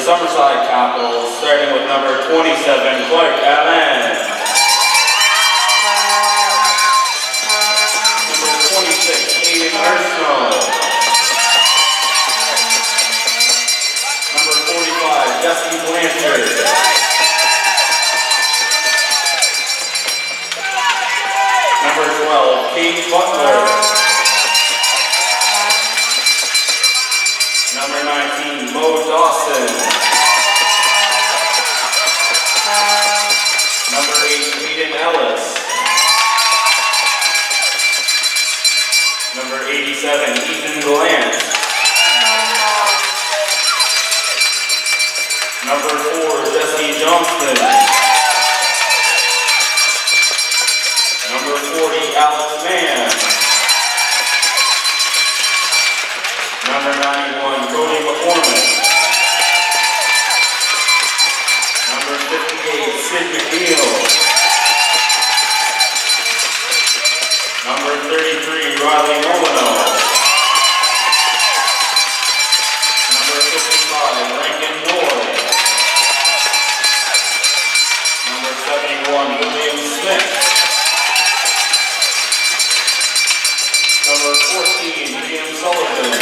Summerside Capitals, starting with number 27, Clark Allen. Number 26, Aiden Arsenal. Number 45, Jesse Blanchard. Number 12, Kate Butler. Number 19, Mo Dawson. Number 8, Hayden Ellis. Number 87, Ethan Gallant. Number 4, Jesse Johnston. Number 40, Alex Mann. Number 91, Cody McCormick. Number 58, Sid MacNeill. Number 33, Riley Molino. Number 55, Rankin Boyd. Number 71, William Smith. Number 14, Jim Sullivan.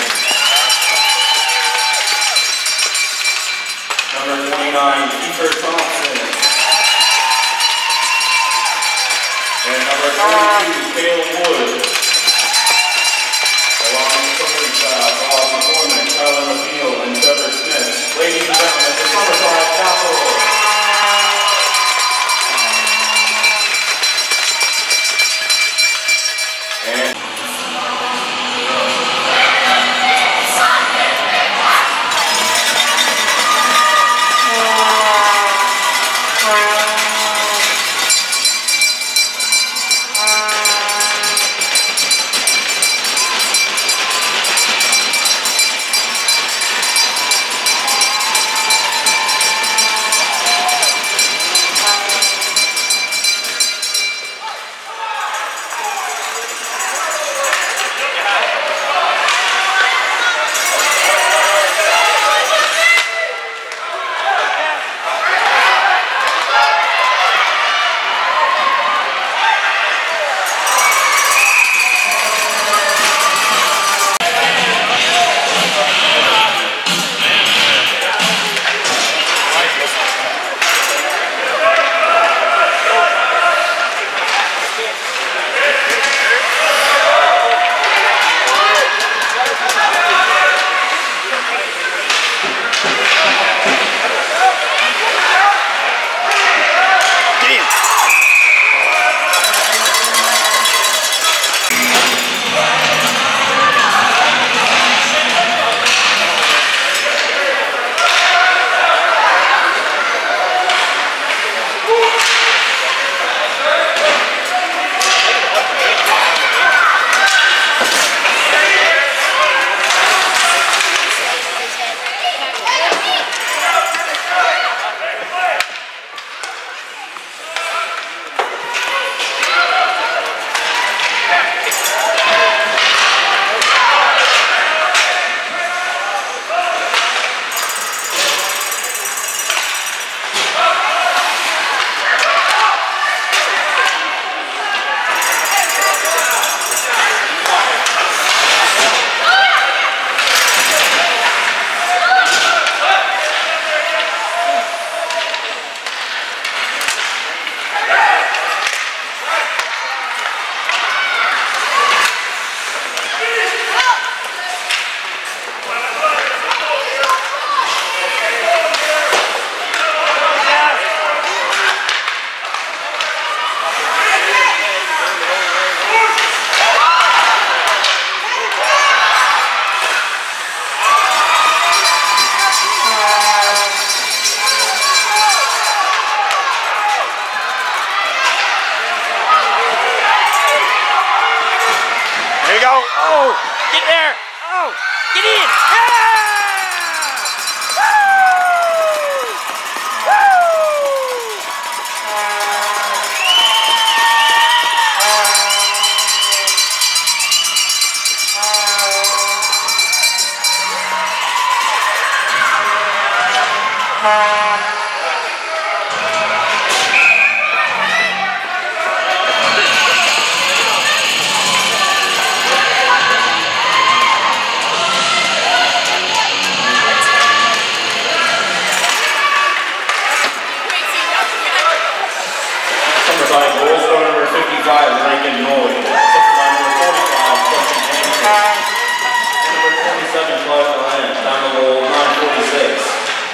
Number 29, Kiefer Thompson. And number 32, Caleb Wood. Along with the coaching staff, Bob McCormick, Tyler McNeill, and Trevor Smith. Ladies and gentlemen, the Summerside Capitals. Summerside goal scorer number 55, Reagan Noy. Assistant number 45, Justin Hanson. Number 27, Clark Ryan. Time of goal, 9:46.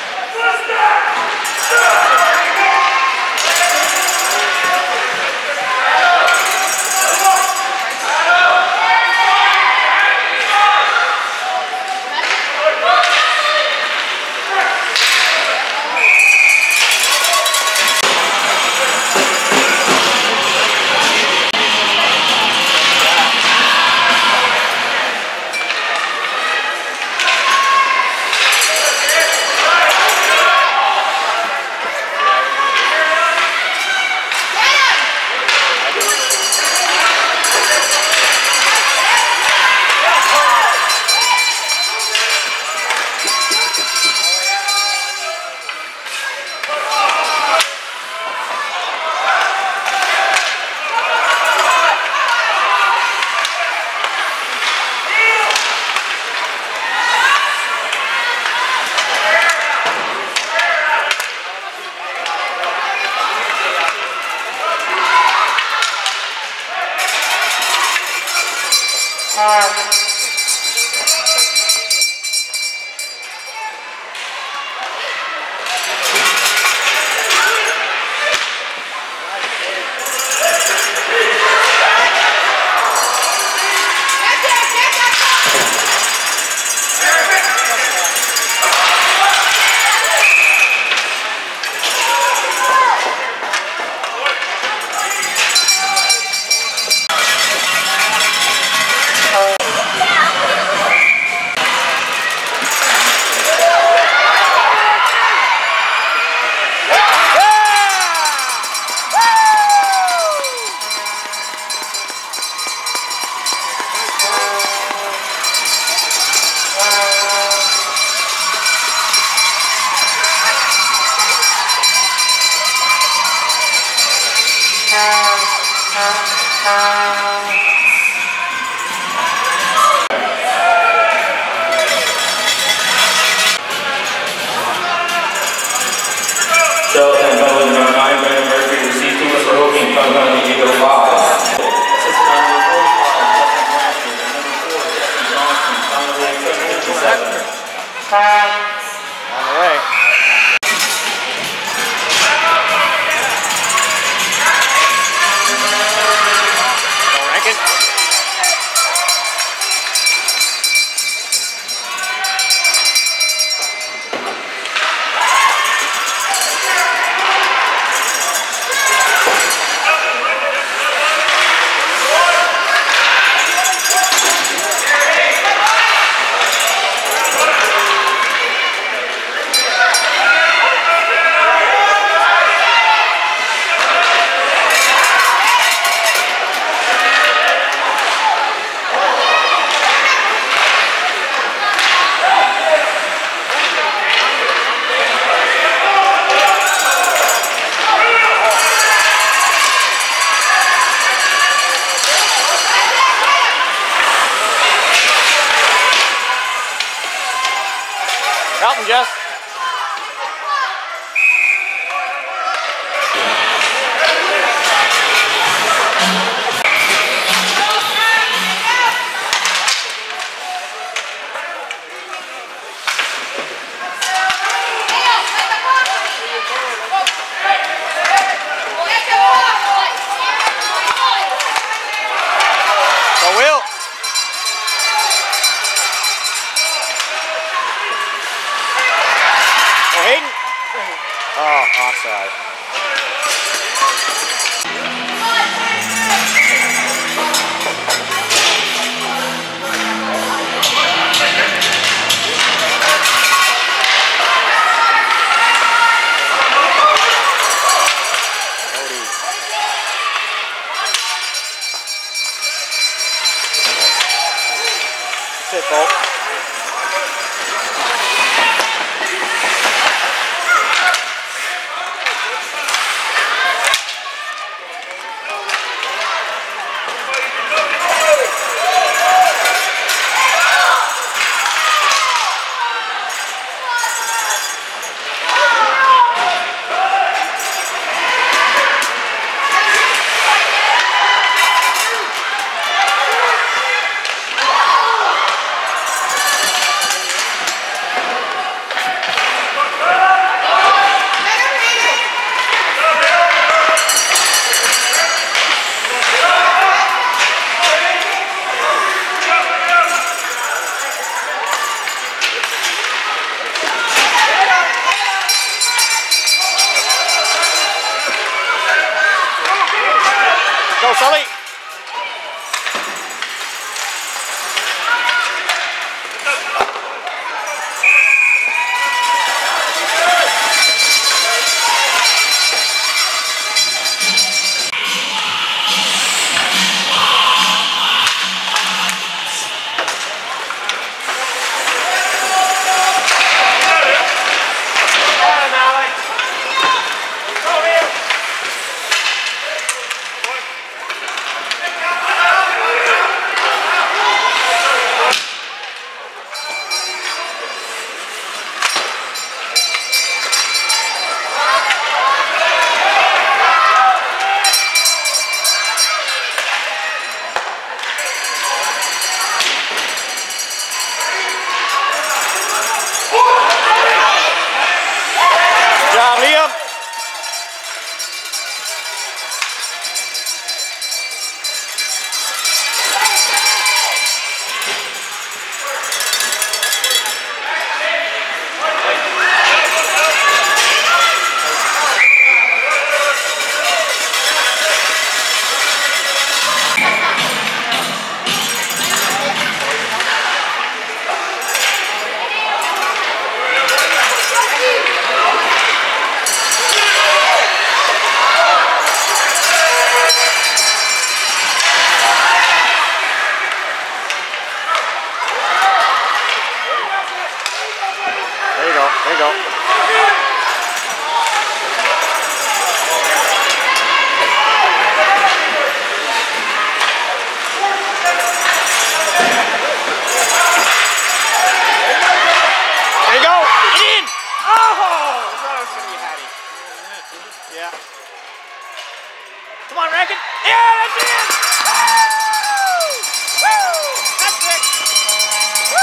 Charlottetown penalty number 9, Brandon Murphy received 2 minutes for hooking, time penalty equal to 5. Assistant number 45, Justin Blanchard. Number 4, Jesse Johnson, time of goal, 7:57. On the way. Don't rank it. Help him, Jess. Go, Will. Hayden. Oh, offside. That's it, Bolt. go, Sully. There you go. There you go. Get in. Oh! I thought I was going to be Hattie. Yeah. Come on, Rankin. Yeah, that's it. Woo! Woo! That's it. Woo!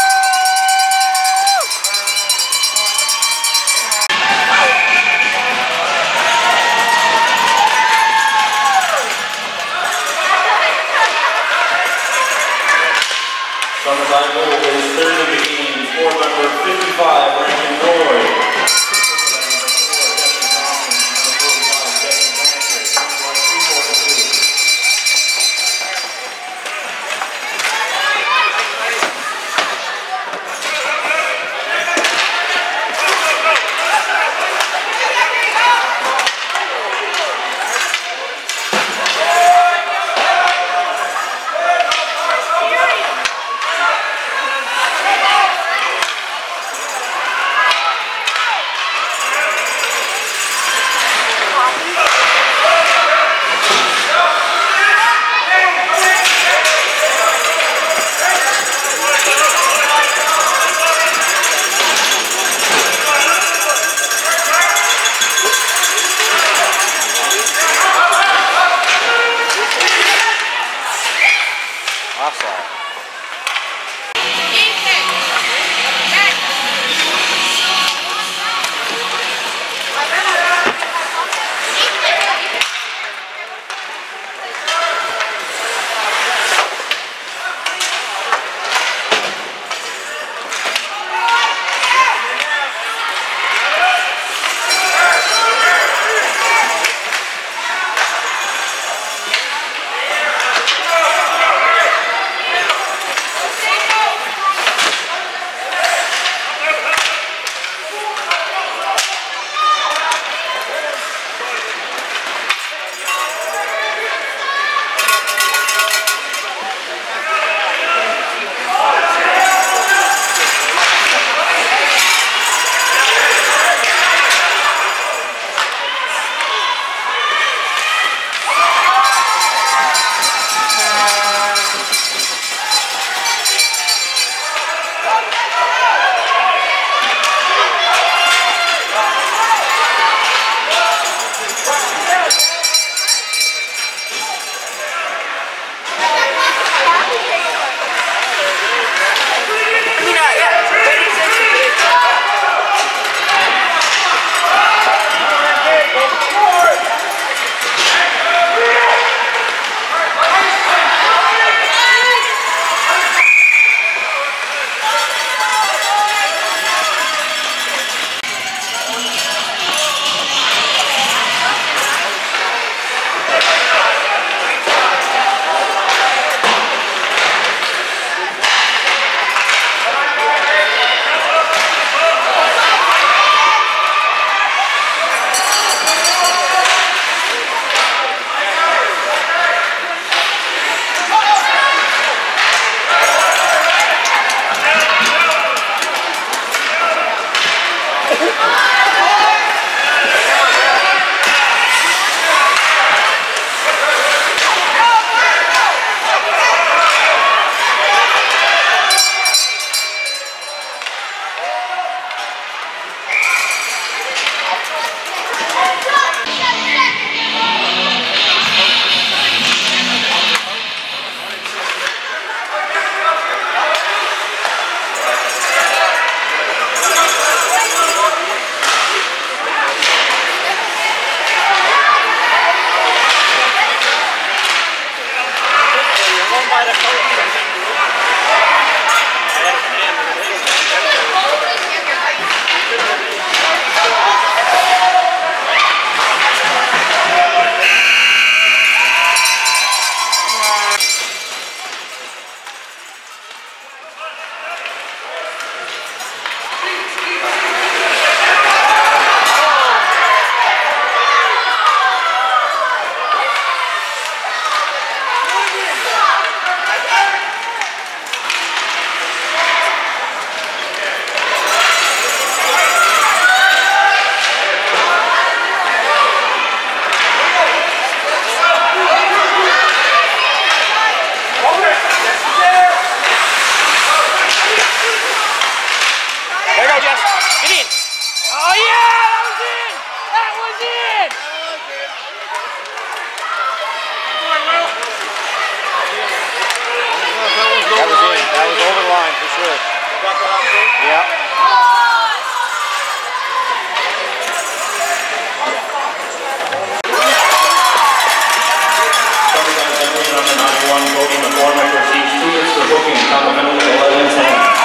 Summerside goal is third of the game for number 55, Rankin Roy. in! That was over the line for sure. Yeah. Number 91, Cody McCormick receives 2 hits for booking, complimentary 11-10.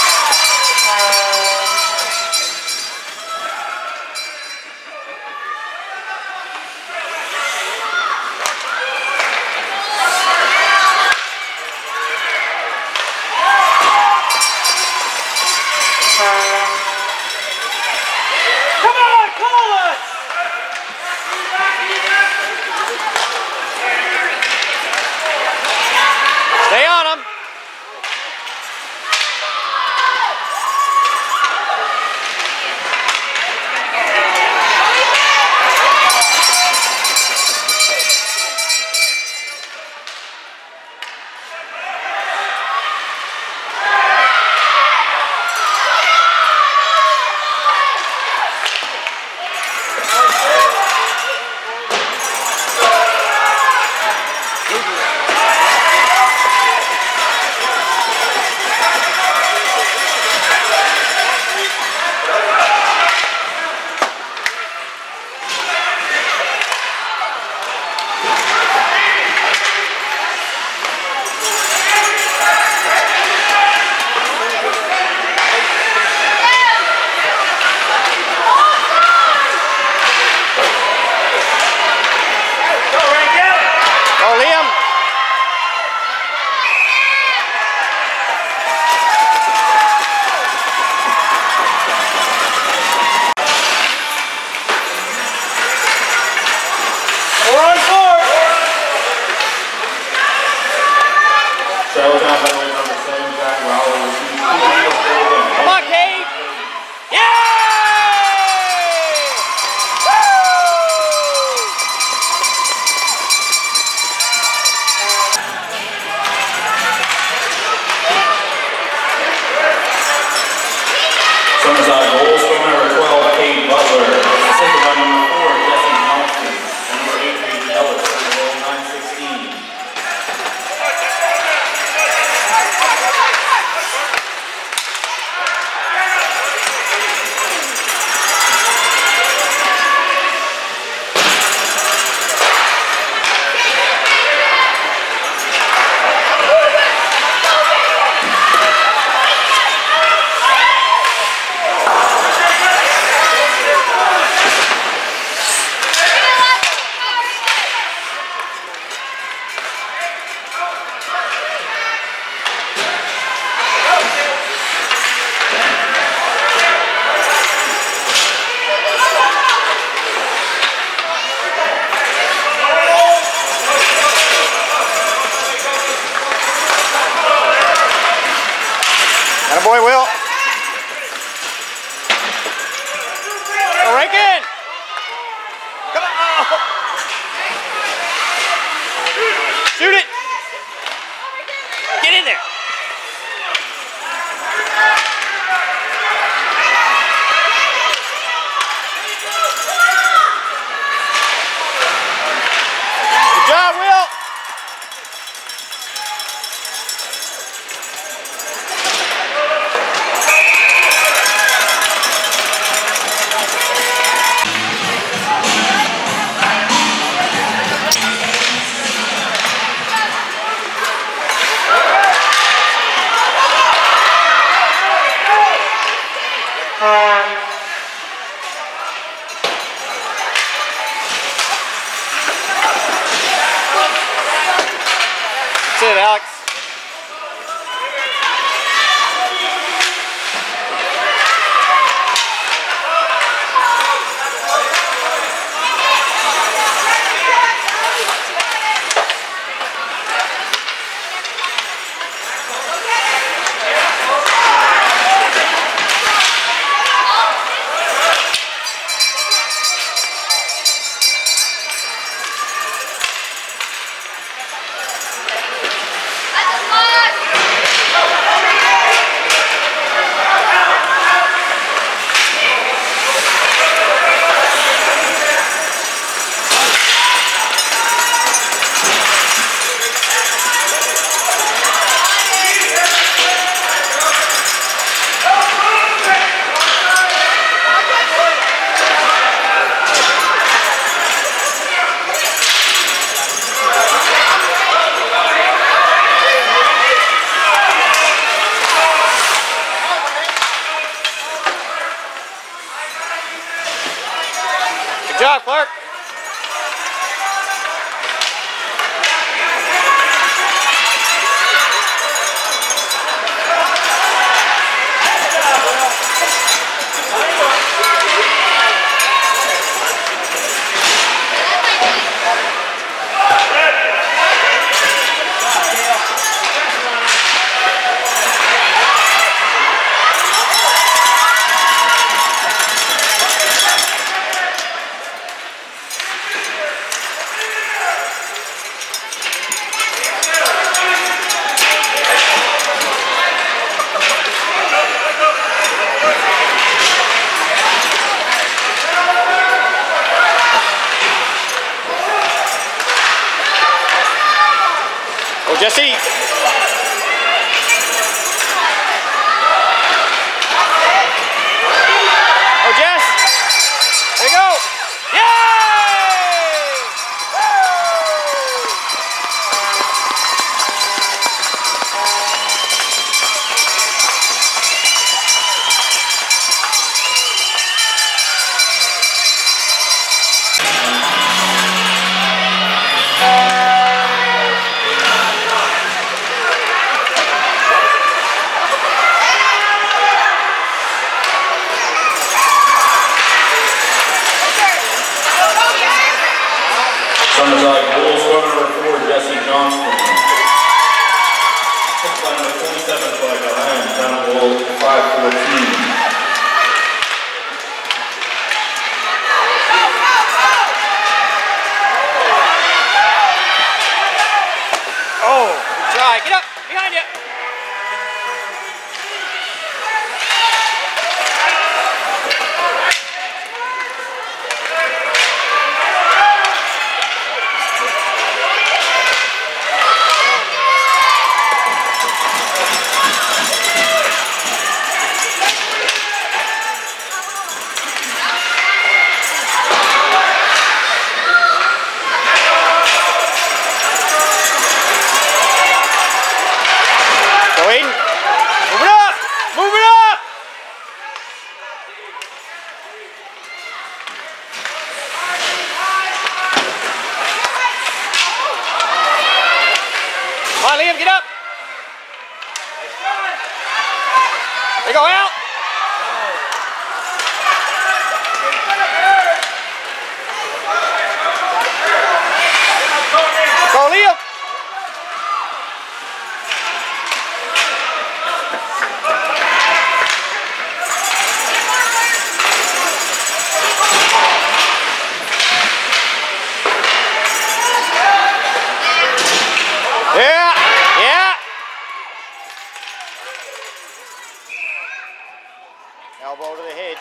Stay on him. Charlottetown penalty number 7, Jack Rowell receives 2 hits for booking. Come on, Cade! Yay! Summerside goals from number 12, Kate Butler. Assisted by number 4, Jesse Johnson. And number 8, Reed Ellis. For goal 9-16. Attaboy, Will. Go Rankin! Come on! Oh. Shoot it! Get in there! Good job, Will! That's it, Alex. job, Clark. Jesse. Oh, Jess. There you go. Yay! Summerside goal scorer number 4, Jesse Johnston. By number 27, by Ryan, down goal 5-14. Oh, good try. Get up, behind you. Come on, Liam, get up. They go out. Go, Liam. Yeah, yeah. Elbow to the head.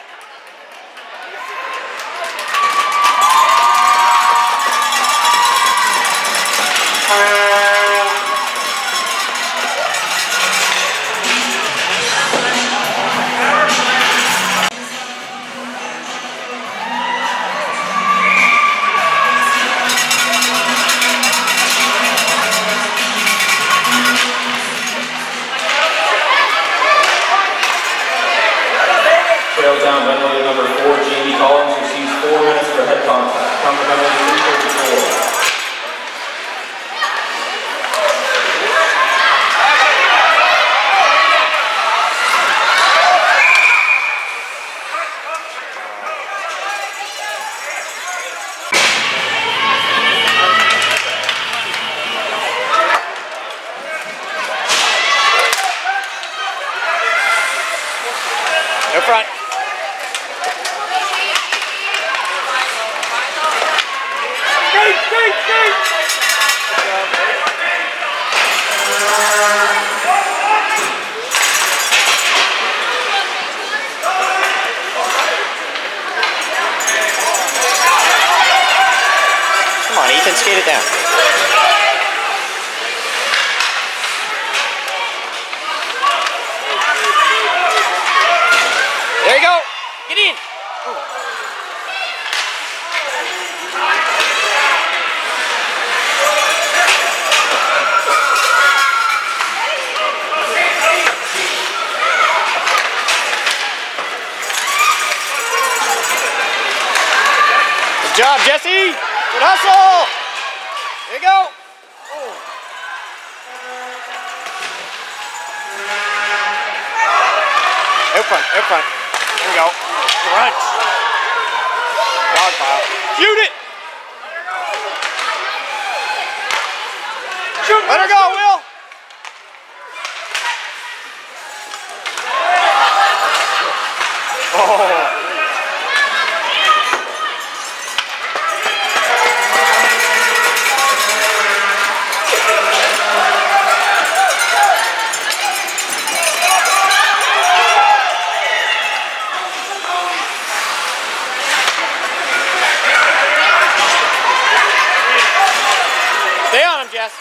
Charlottetown penalty number 4, Jamie Collins receives 4 minutes for head contact. Counter penalty 334. Up front. Come on, Ethan, skate it down. There you go. Get in. Good job. job, Jesse. Good hustle. There you go. Oh. Out front, out front. There we go. Crunch. Dog pile. Shoot it. Shoot. Let her go, Will. Oh. Stay on him, Jess.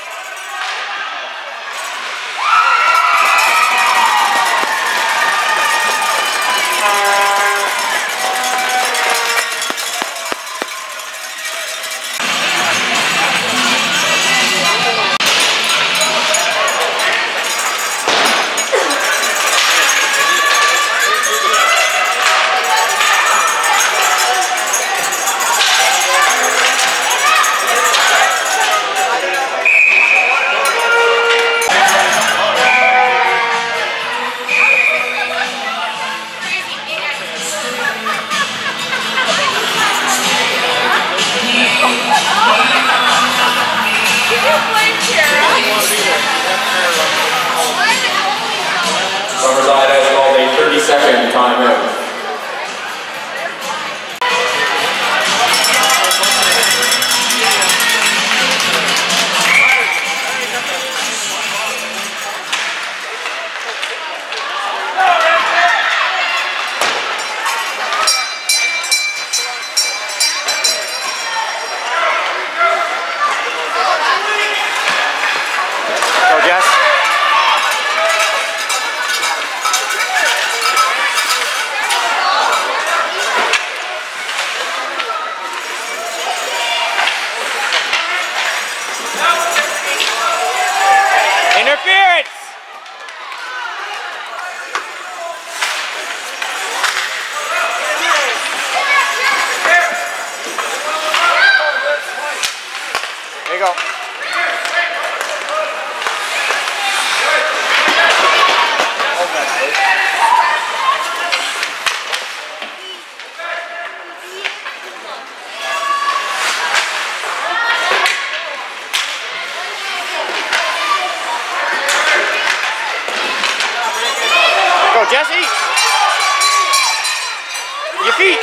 Summerside has called a 30-second timeout. Go, Jess. Interference! There you go. Go, Jesse. Your feet.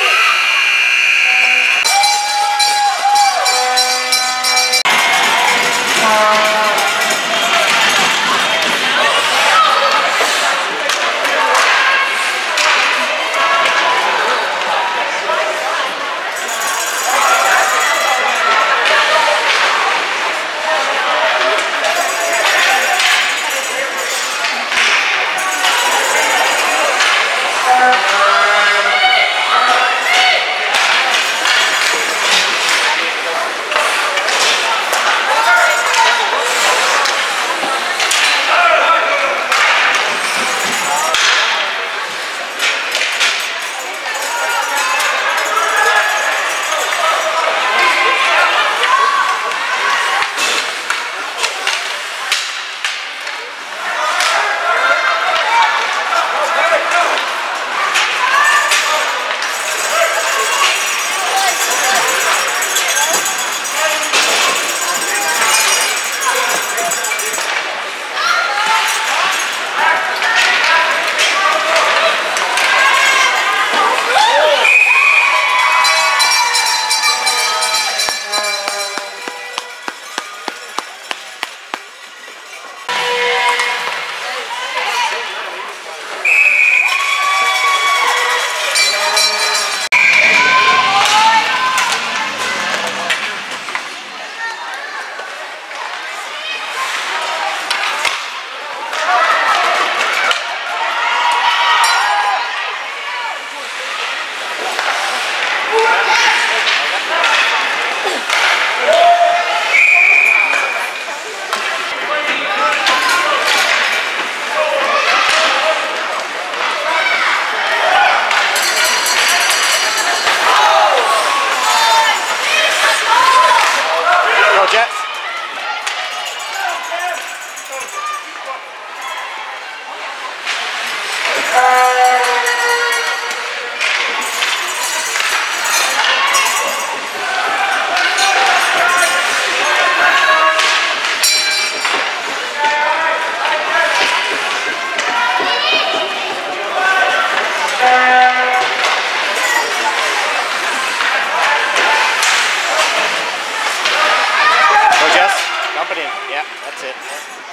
it in. Yeah, that's it.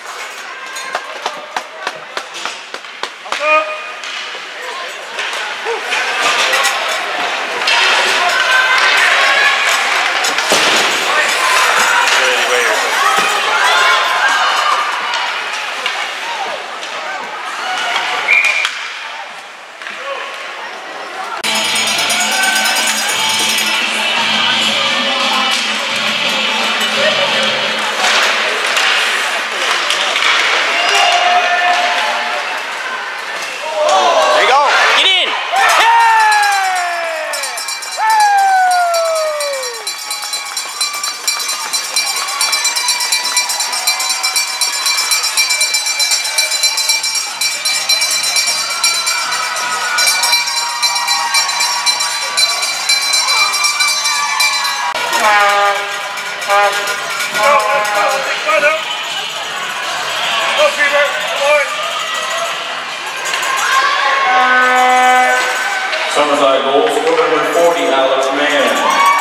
Summerside goal, score number 40, Alex Mann.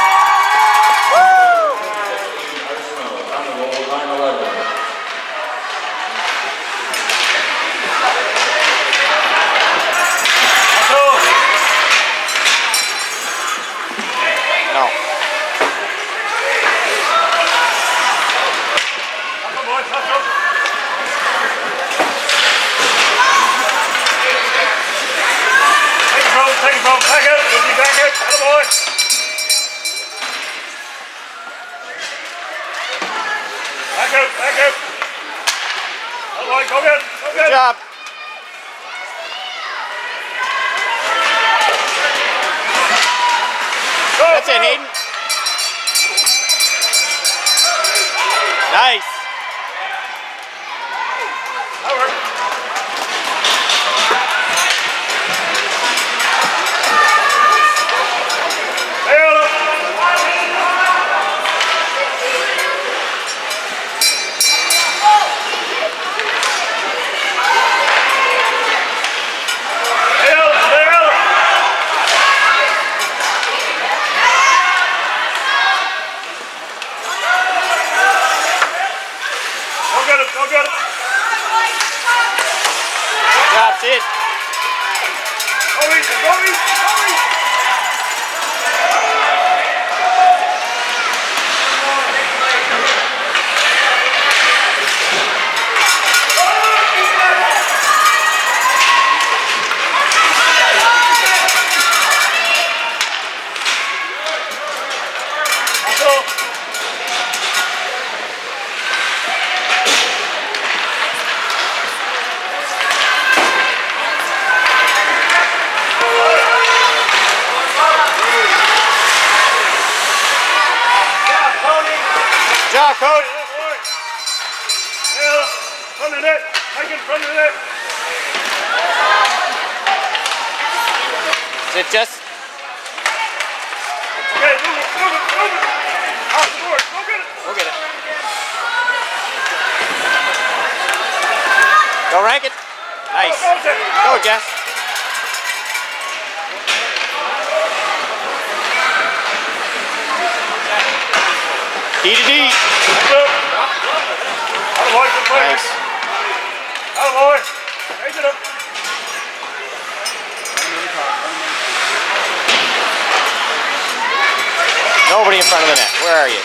On the goal, 9-11. No. Take it from, back it, back it, attaboy. Back out, back out. Attaboy, go get, go get. Good job. Go, that's go. it, Hayden. Nice. That worked. That's it. Go easy, go easy, go easy. Good job, coach. Yeah, front of it. Take it front of it. Is it just? Okay, move it, move it, move it. Off the board, go get it. We'll get it. Go rank it. Nice. Go, Jess. D to D. Attaboy, good play. Nice. Attaboy. Raise it up. Nobody in front of the net. Where are you?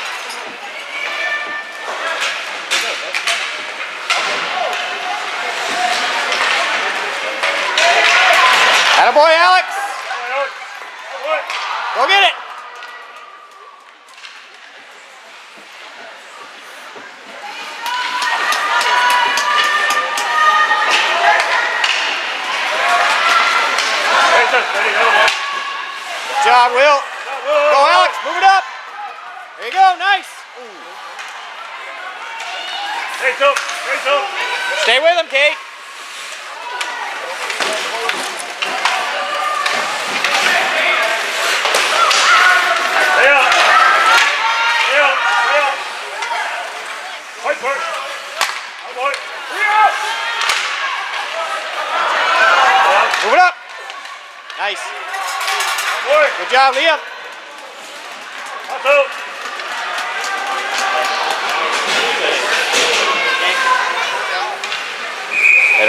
Attaboy, Alex. Go get it. Good job, Will. Go, Alex. Move it up. There you go. Nice. Stay up. Stay up. Stay with him, Kate. Yeah. Yeah. Yeah. Fight for it. Attaboy. Move it up. Nice. Boy. Good job, Liam. That's out.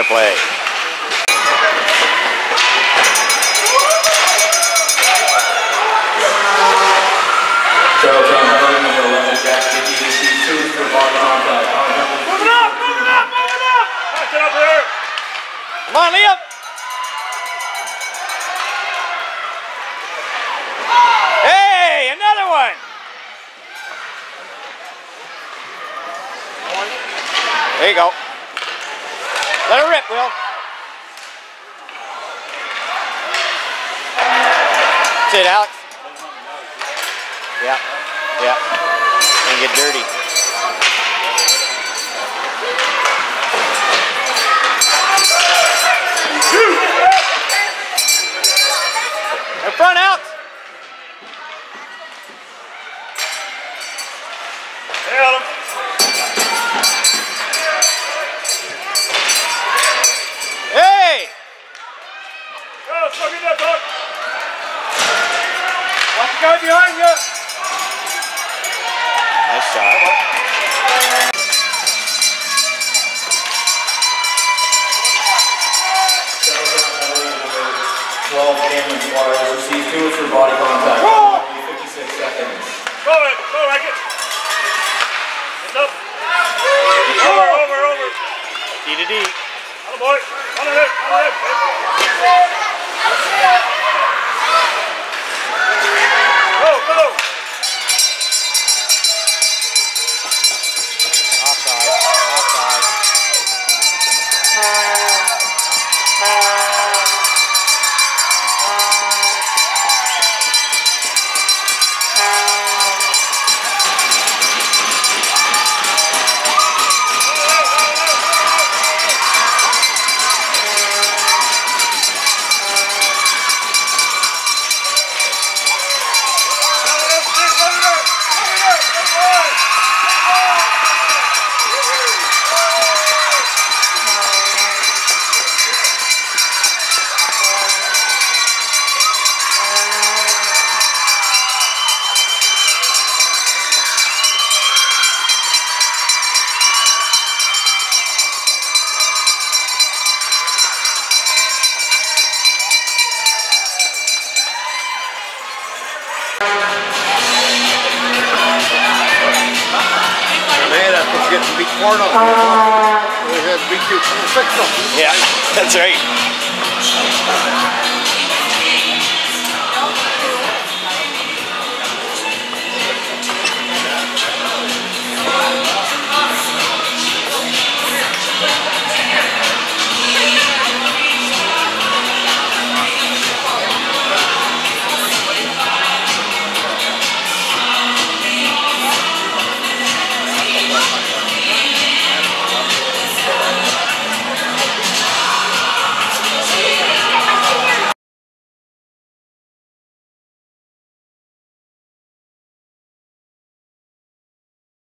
play. Charlottetown penalty number 11, Jack Dickey receives 2 for body contact. Move it up, move it up, move it up! Back it up there. Come on, Liam. Hey, another one. There you go. Let her rip, Will. That's it, Alex. Yeah, yeah. And get dirty. In front, out. Hey, Adam. Hey! Go, let's go get that dog. Watch the guy behind you. Nice shot. 12, Cameron Suarez receives 2 for body contact. 56 seconds. Go ahead, go, Racket. It's up. Over. D to D. Atta boy. On ahead. Go. Offside. Get to beat Florida. We had to beat you. Fix them. Yeah, that's right.